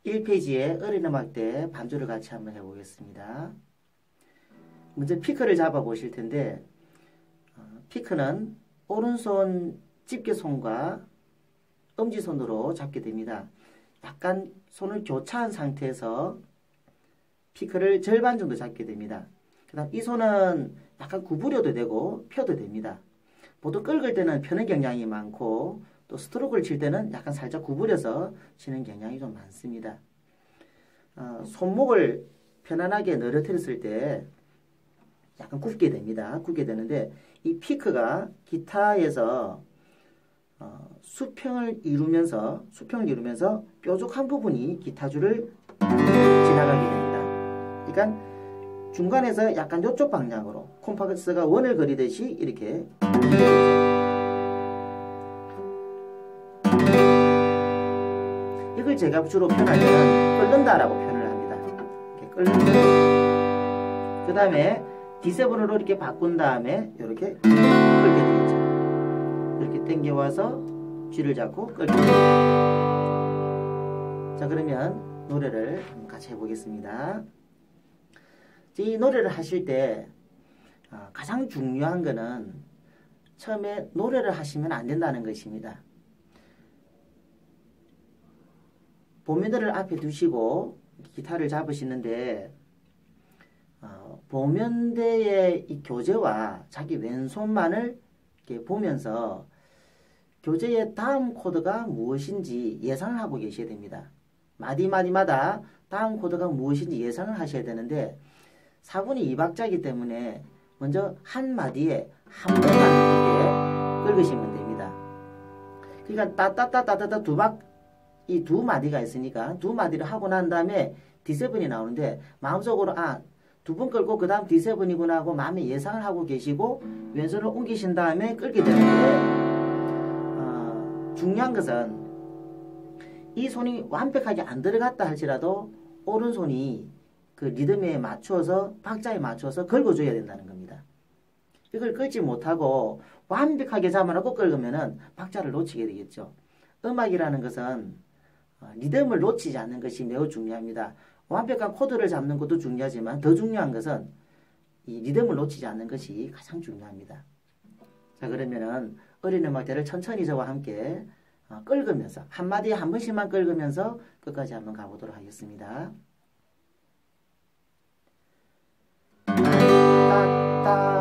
1페이지에 어린음악대 반주를 같이 한번 해보겠습니다. 먼저 피크를 잡아 보실 텐데 피크는 오른손 집게손과 엄지손으로 잡게 됩니다. 약간 손을 교차한 상태에서 피크를 절반 정도 잡게 됩니다. 그 다음 이 손은 약간 구부려도 되고 펴도 됩니다. 보통 끌을 때는 펴는 경향이 많고 또 스트로크를 칠 때는 약간 살짝 구부려서 치는 경향이 좀 많습니다. 손목을 편안하게 늘어뜨렸을 때 약간 굽게 됩니다. 굽게 되는데 이 피크가 기타에서 수평을 이루면서 뾰족한 부분이 기타줄을 지나가게 됩니다. 그러니까 중간에서 약간 이쪽 방향으로 콤파스가 원을 그리듯이 이렇게 이걸 제가 주로 표현할 때는 끓는다라고 표현을 합니다. 이렇게 끓는다. 그 다음에 D7으로 이렇게 바꾼 다음에 이렇게 끌게 되겠죠. 이렇게 당겨와서 G를 잡고 끌게 됩니다. 자, 그러면 노래를 한번 같이 해보겠습니다. 이 노래를 하실 때 가장 중요한 거는 처음에 노래를 하시면 안 된다는 것입니다. 보면대를 앞에 두시고 기타를 잡으시는데 보면대의 이 교재와 자기 왼손만을 이렇게 보면서 교재의 다음 코드가 무엇인지 예상을 하고 계셔야 됩니다. 마디마디마다 다음 코드가 무엇인지 예상을 하셔야 되는데 4분이 2박자이기 때문에 먼저 한 마디에 한 번만 이렇게 긁으시면 됩니다. 그러니까 따따따따따 이 두 마디가 있으니까 두 마디를 하고 난 다음에 D7이 나오는데 마음속으로 두 번 끌고 그 다음 D7이구나 하고 마음에 예상을 하고 계시고 왼손을 옮기신 다음에 끌게 되는데 중요한 것은 이 손이 완벽하게 안 들어갔다 할지라도 오른손이 그 리듬에 맞추어서 박자에 맞춰서 긁어줘야 된다는 겁니다. 이걸 긁지 못하고 완벽하게 잡아놓고 긁으면은 박자를 놓치게 되겠죠. 음악이라는 것은 리듬을 놓치지 않는 것이 매우 중요합니다. 완벽한 코드를 잡는 것도 중요하지만 더 중요한 것은 이 리듬을 놓치지 않는 것이 가장 중요합니다. 자, 그러면은 어린음악대를 천천히 저와 함께 긁으면서 한마디에 한 번씩만 긁으면서 끝까지 한번 가보도록 하겠습니다. 따따